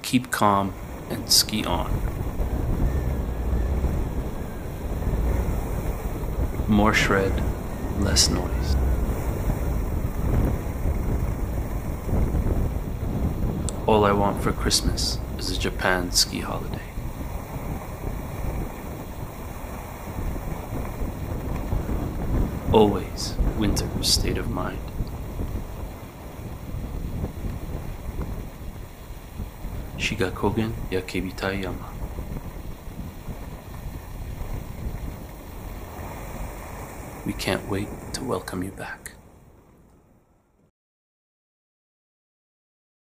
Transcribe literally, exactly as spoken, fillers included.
keep calm and ski on. More shred, less noise. All I want for Christmas is a Japan ski holiday. Always winter state of mind. Shiga Kogen, Yakebitaiyama. We can't wait to welcome you back.